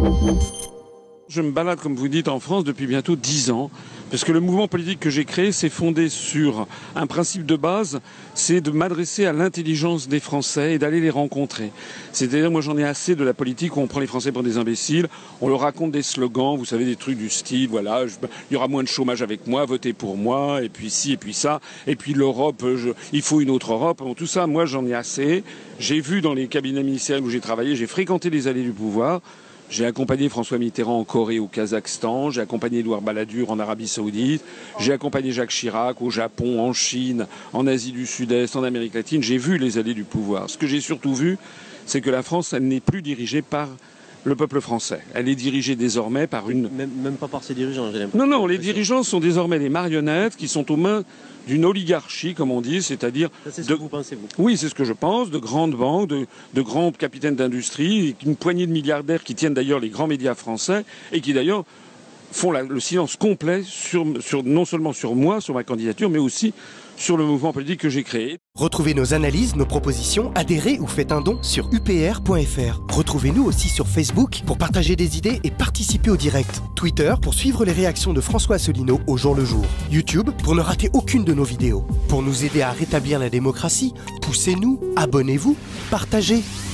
Je me balade, comme vous dites, en France depuis bientôt 10 ans, parce que le mouvement politique que j'ai créé s'est fondé sur un principe de base, c'est de m'adresser à l'intelligence des Français et d'aller les rencontrer. C'est-à-dire, moi j'en ai assez de la politique où on prend les Français pour des imbéciles, on leur raconte des slogans, vous savez, des trucs du style, voilà, il y aura moins de chômage avec moi, votez pour moi, et puis ci, et puis ça, et puis l'Europe, il faut une autre Europe, bon, tout ça, moi j'en ai assez. J'ai vu dans les cabinets ministériels où j'ai travaillé, j'ai fréquenté les allées du pouvoir. J'ai accompagné François Mitterrand en Corée, au Kazakhstan. J'ai accompagné Édouard Balladur en Arabie Saoudite. J'ai accompagné Jacques Chirac au Japon, en Chine, en Asie du Sud-Est, en Amérique latine. J'ai vu les allées du pouvoir. Ce que j'ai surtout vu, c'est que la France, elle n'est plus dirigée par le peuple français. Elle est dirigée désormais par une... Même pas par ses dirigeants, j'ai l'impression. Non, les dirigeants sont désormais des marionnettes qui sont aux mains d'une oligarchie, comme on dit, c'est-à-dire... C'est ce que vous pensez, vous? Oui, c'est ce que je pense, de grandes banques, de grands capitaines d'industrie, une poignée de milliardaires qui tiennent d'ailleurs les grands médias français et qui d'ailleurs font le silence complet non seulement sur moi, sur ma candidature, mais aussi sur le mouvement politique que j'ai créé. Retrouvez nos analyses, nos propositions, adhérez ou faites un don sur upr.fr. Retrouvez-nous aussi sur Facebook pour partager des idées et participer au direct. Twitter pour suivre les réactions de François Asselineau au jour le jour. YouTube pour ne rater aucune de nos vidéos. Pour nous aider à rétablir la démocratie, poussez-nous, abonnez-vous, partagez.